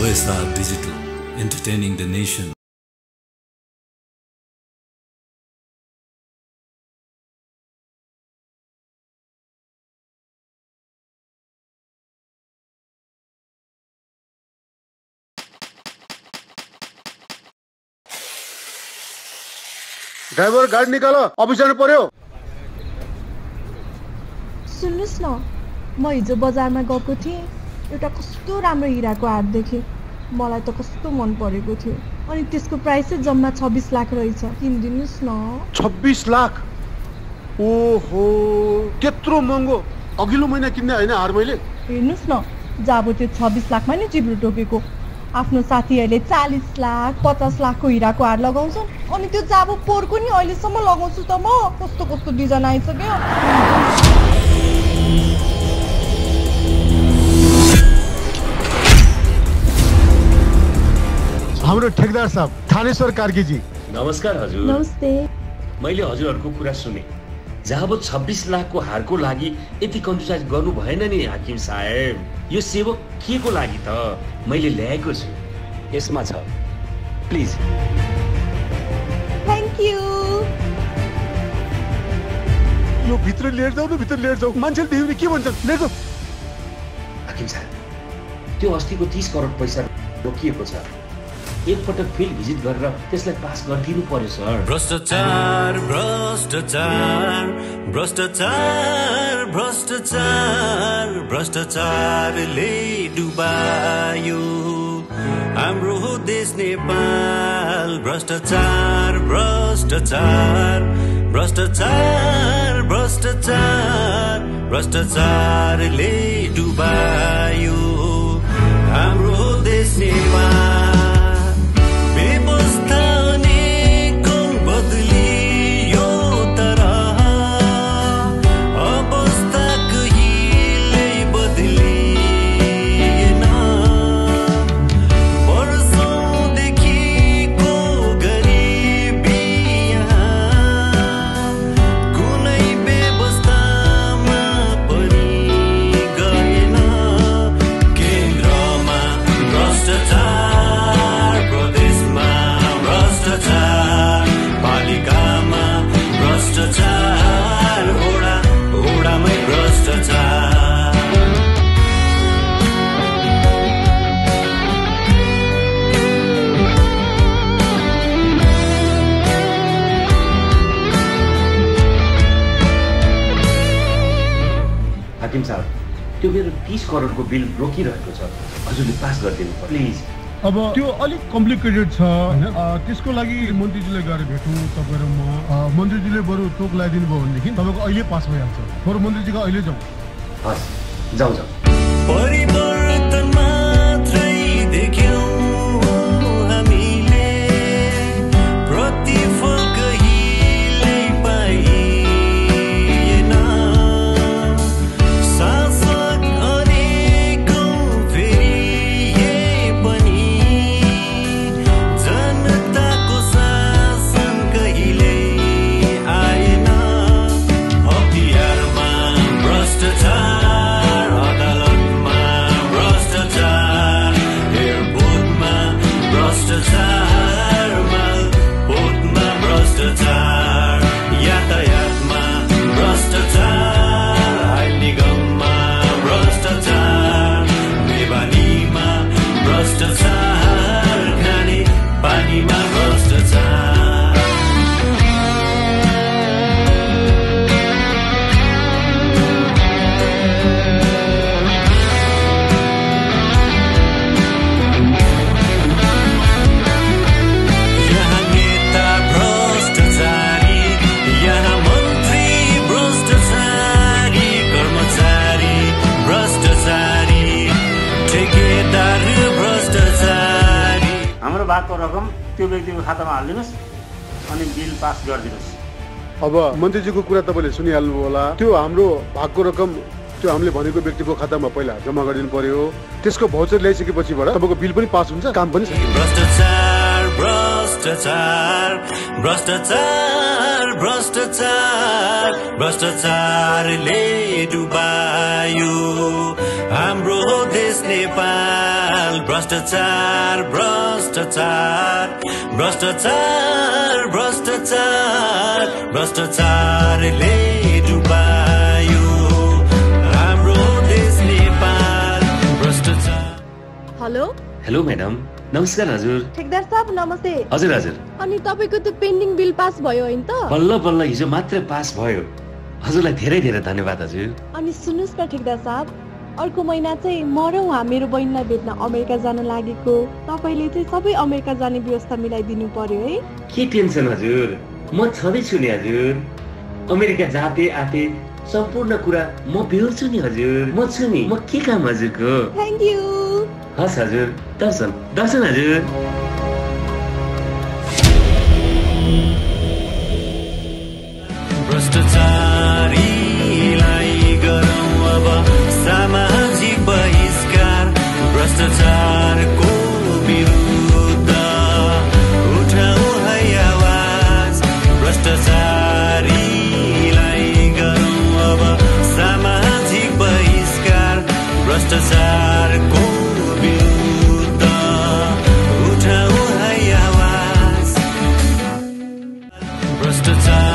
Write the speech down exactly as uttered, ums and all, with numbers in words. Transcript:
O S R Digital, entertaining the nation. Driver गाडी निकाल, office जानु पर्यो। सुन्नुस् न, म हिजो बजारमा गएको थिएँ, एउटा कस्तो राम्रो हिराको हार देखेँ। मलाई त कस्तो मन परेको थियो। अनि त्यसको प्राइस चाहिँ जम्मा छब्बीस लाख रहेछ। किनिदिनुस् न। छब्बीस लाख? ओहो, त्यत्रो महँगो। अघिल्लो महिना किन्ने हैन हार मैले? हेर्नुस् न, जाबो त्यो छब्बीस लाखमा नि जिब्रो टोकेको। आफ्नो साथीहरूले चालीस लाख पचास लाखको हिराको हार लगाउँछन्, अनि त्यो जाबो पोरको नि अहिलेसम्म लगाउँछु त म। कस्तो कस्तो डिजाइन आइसक्यो। हाम्रो ठेकदार साहब थानेश्वर कार्की जी। नमस्कार हजुर। नमस्ते। मैले हजुरहरूको कुरा सुने। जब छब्बीस लाखको हारको लागि यति कन्जुसाइज गर्नु भएन नि हाकिम साहेब। यो सेवक के को लागि त मैले ल्याएको छु। यसमा छ, प्लिज। Thank you. यो भित्र लिएर जाऊ न, भित्र लिएर जाऊ। मान्छेले देख्यो भने के भन्छन्? लिएर जाऊ। हाकिम साहेब, त्यो अस्तिको तीस करोड पैसा रोकिएको छ। एकपटक फिल्ड भिजिट गरेर त्यसलाई पास गरिदिनु पर्यो सर। भ्रष्टाचार भ्रष्टाचार भ्रष्टाचार भ्रष्टाचार भ्रष्टाचारले डुबायो हाम्रो देश नेपाल। भ्रष्टाचार भ्रष्टाचार भ्रष्टाचार भ्रष्टाचार भ्रष्टाचारले डुबायो हाम्रो देश नेपाल। त्यो मेरो तीस करोडको बिल रोकिरहेको छ, हजुरले पास गरिदिनु पर्यो प्लिज। अब त्यो अलिक कम्प्लिकेटेड छ हैन, त्यसको लागि मन्त्रीजीले गएर भेटौँ तपाईँ र म। मन्त्रीजीले बरु टोक लगाइदिनु भयो भनेदेखि तपाईँको अहिले पास भइहाल्छ। बरु मन्त्रीजीको अहिले जाउँ। हस्, जाउँ जाउँ। परिवर्तन मात्रै देख्यौँ हामीले, प्रतिफल कहिल्यै पाइएन। शासक अनेकौँ फेरिए पनि जनताको शासन कहिल्यै आएन। हतियारमा भ्रष्टाचार, अदालतमा भ्रष्टाचार, एयरपोर्टमा भ्रष्टाचार, मालपोतमा भ्रष्टाचार, यातायातमा भ्रष्टाचार, आयल निगममा भ्रष्टाचार, बेबानीमा भ्रष्टाचार, खाने पानीमा भ्रष्टाचार। यहाँ नेता भ्रष्टाचारी, यहाँ मन्त्री भ्रष्टाचारी, कर्मचारी भ्रष्टाचारी, ठेकेदार भ्रष्टाचारी। हाम्रो भागको रकम त्यो व्यक्तिको खातामा हालिदिनुहोस् अनि बिल पास गरिदिनुहोस्। अब मन्त्रीजीको कुरा तपाईँले सुनिहाल्नु होला। त्यो हाम्रो भागको रकम त्यो हामीले भनेको व्यक्तिको खातामा पहिला जम्मा गरिदिनु पर्यो। त्यसको भाउचर ल्याइसकेपछिबाट तपाईँको बिल पनि पास हुन्छ, काम पनि सकिन्छ। भ्रष्टाचार भ्रष्टाचार भ्रष्टाचार भ्रष्टाचार भ्रष्टाचारले डुबायो हाम्रो देश नेपाल भ्रष्टाचार भ्रष्टाचार भ्रष्टाचार भ्रष्टाचार भ्रष्टाचारले डुबायो हाम्रो देश नेपाल भ्रष्टाचार। हेलो हेलो म्याडम, नमस्कार हजुर। ठेकदार साहब नमस्ते। हजुर हजुर। अनि तपाईँको त्यो पेन्डिङ बिल पास भयो होइन त? बल्ल बल्ल हिजो मात्रै पास भयो। हजुरलाई धेरै धेरै धन्यवाद हजुर। अनि सुन्नुहोस् न ठेकदार साहब, अर्को महिना चाहिँ म र उहाँ मेरो बहिनीलाई भेट्न अमेरिका जान लागेको। तपाईँले चाहिँ सबै अमेरिका जाने व्यवस्था मिलाइदिनु पर्यो है। के टेन्सन हजुर, म छँदैछु नि हजुर। अमेरिका जाते आते सम्पूर्ण कुरा म बेहोर्छु नि हजुर। म छु नि, म के काम हजुरको। Thank you. हस् हजुर, दर्शन दर्शन हजुर। भ्रष्टाचारीलाई गरौँ अब सामाजिक बहिष्कार। भ्रष्टाचारको विरुद्ध उठाऊ है आवाज। भ्रष्टाचारीलाई गरौँ अब सामाजिक बहिष्कार। भ्रष्टाचारको विरुद्ध उठाऊ है आवाज। भ्रष्टाचार